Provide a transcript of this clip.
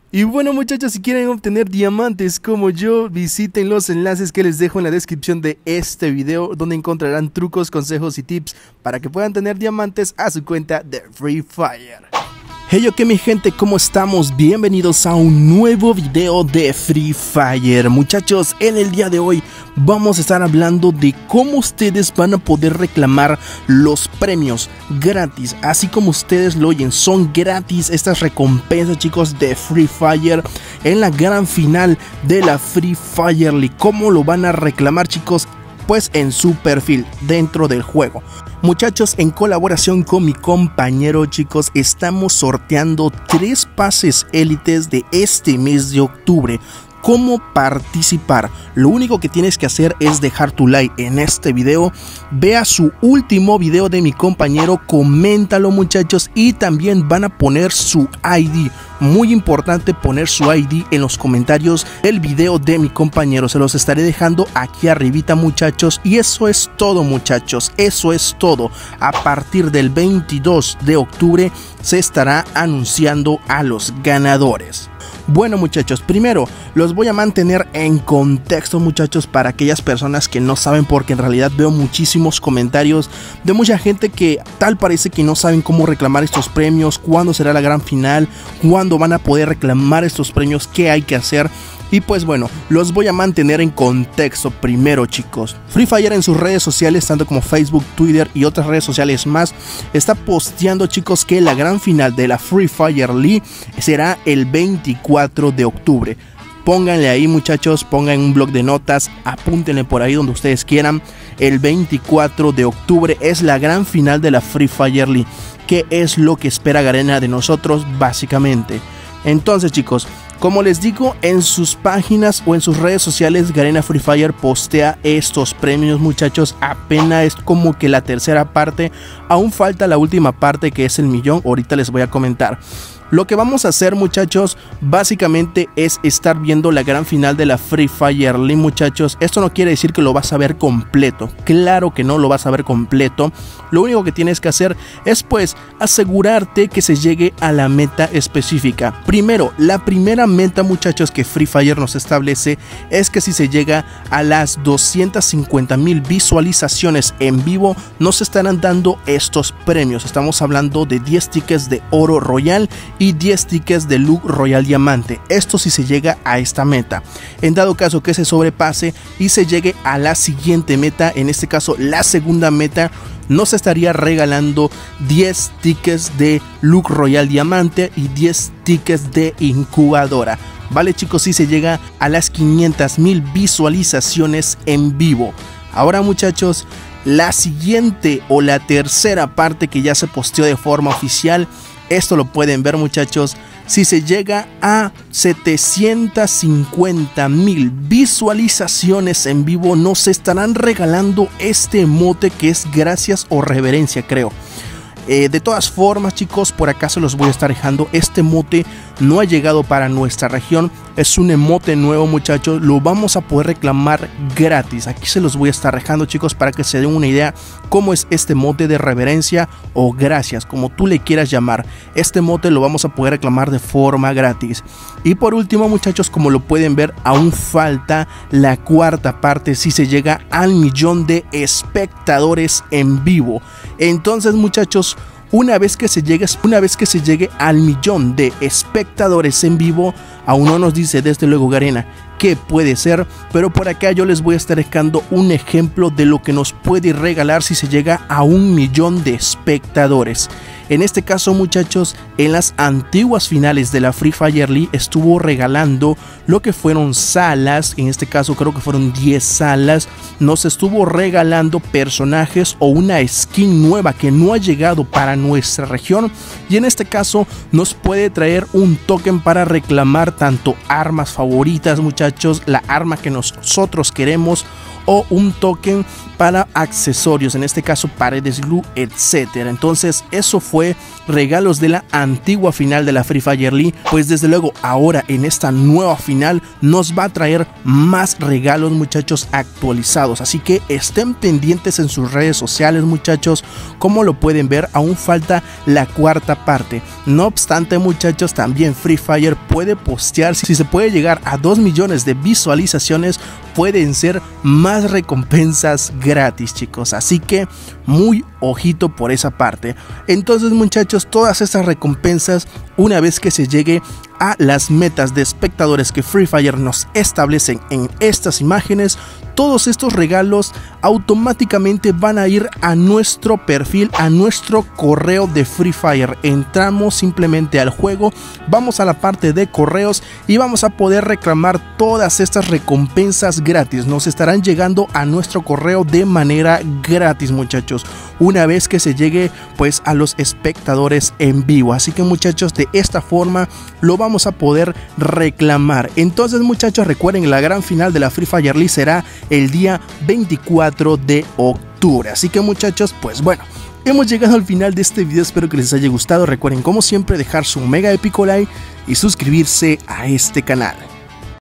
Y bueno muchachos, si quieren obtener diamantes como yo, visiten los enlaces que les dejo en la descripción de este video, donde encontrarán trucos, consejos y tips para que puedan tener diamantes a su cuenta de Free Fire. Hey, ok mi gente, ¿cómo estamos? Bienvenidos a un nuevo video de Free Fire. Muchachos, en el día de hoy vamos a estar hablando de cómo ustedes van a poder reclamar los premios gratis. Así como ustedes lo oyen, son gratis estas recompensas, chicos, de Free Fire en la gran final de la Free Fire League. ¿Cómo lo van a reclamar, chicos? Pues en su perfil dentro del juego. Muchachos, en colaboración con mi compañero, chicos, estamos sorteando 3 pases élites de este mes de octubre. ¿Cómo participar? Lo único que tienes que hacer es dejar tu like en este video, vea su último video de mi compañero, coméntalo muchachos, y también van a poner su ID. Muy importante poner su ID en los comentarios del video de mi compañero, se los estaré dejando aquí arribita muchachos. Y eso es todo muchachos, eso es todo. A partir del 22 de octubre se estará anunciando a los ganadores. Bueno muchachos, primero los voy a mantener en contexto muchachos para aquellas personas que no saben, porque en realidad veo muchísimos comentarios de mucha gente que tal parece que no saben cómo reclamar estos premios, cuándo será la gran final, cuándo van a poder reclamar estos premios, qué hay que hacer. Y pues bueno, los voy a mantener en contexto primero chicos. Free Fire en sus redes sociales, tanto como Facebook, Twitter y otras redes sociales más, está posteando chicos que la gran final de la Free Fire League será el 24 de octubre. Pónganle ahí muchachos, pongan un blog de notas, apúntenle por ahí donde ustedes quieran. El 24 de octubre es la gran final de la Free Fire League. ¿Qué es lo que espera Garena de nosotros básicamente? Entonces chicos, como les digo, en sus páginas o en sus redes sociales Garena Free Fire postea estos premios muchachos. Apenas es como que la tercera parte, aún falta la última parte que es el millón, ahorita les voy a comentar. Lo que vamos a hacer muchachos básicamente es estar viendo la gran final de la Free Fire League muchachos. Esto no quiere decir que lo vas a ver completo, claro que no lo vas a ver completo. Lo único que tienes que hacer es pues asegurarte que se llegue a la meta específica. Primero, la primera meta muchachos que Free Fire nos establece es que si se llega a las 250,000 visualizaciones en vivo nos estarán dando estos premios. Estamos hablando de 10 tickets de oro royal y 10 tickets de Loot Royal Diamante. Esto si se llega a esta meta. En dado caso que se sobrepase y se llegue a la siguiente meta, en este caso la segunda meta, nos estaría regalando 10 tickets de Loot Royal Diamante y 10 tickets de incubadora. Vale chicos, si se llega a las 500,000 visualizaciones en vivo. Ahora muchachos, la siguiente o la tercera parte que ya se posteó de forma oficial, esto lo pueden ver muchachos, si se llega a 750,000 visualizaciones en vivo nos estarán regalando este emote que es gracias o reverencia creo. De todas formas chicos, por acá se los voy a estar dejando. Este emote no ha llegado para nuestra región, es un emote nuevo muchachos, lo vamos a poder reclamar gratis. Aquí se los voy a estar dejando chicos para que se den una idea cómo es este emote de reverencia o gracias, como tú le quieras llamar. Este emote lo vamos a poder reclamar de forma gratis. Y por último muchachos, como lo pueden ver, aún falta la cuarta parte si se llega al millón de espectadores en vivo. Entonces muchachos, una vez que se llegue al millón de espectadores en vivo, aún no nos dice desde luego Garena qué puede ser, pero por acá yo les voy a estar dejando un ejemplo de lo que nos puede regalar si se llega a 1 millón de espectadores. En este caso muchachos, en las antiguas finales de la Free Fire League estuvo regalando lo que fueron salas, en este caso creo que fueron 10 salas, nos estuvo regalando personajes o una skin nueva que no ha llegado para nuestra región, y en este caso nos puede traer un token para reclamar tanto armas favoritas muchachos, la arma que nosotros queremos, o un token para accesorios, en este caso paredes glue, etcétera. Entonces eso fue regalos de la antigua final de la Free Fire League, pues desde luego ahora en esta nueva final nos va a traer más regalos, muchachos, actualizados, así que estén pendientes en sus redes sociales, muchachos. Como lo pueden ver, aún falta la cuarta parte. No obstante, muchachos, también Free Fire puede postear, si se puede llegar a 2 millones de visualizaciones, pueden ser más recompensas gratis, chicos, así que muy ojito por esa parte. Entonces, muchachos, todas estas recompensas, una vez que se llegue a las metas de espectadores que Free Fire nos establecen en estas imágenes, todos estos regalos automáticamente van a ir a nuestro perfil, a nuestro correo de Free Fire. Entramos simplemente al juego, vamos a la parte de correos y vamos a poder reclamar todas estas recompensas gratis. Nos estarán llegando a nuestro correo de manera gratis, muchachos, una vez que se llegue pues a los espectadores en vivo. Así que, muchachos, de esta forma lo vamos a poder reclamar. Entonces, muchachos, recuerden, la gran final de la Free Fire League será el día 24 de octubre. Así que, muchachos, pues bueno, hemos llegado al final de este video. Espero que les haya gustado. Recuerden, como siempre, dejar su mega épico like y suscribirse a este canal.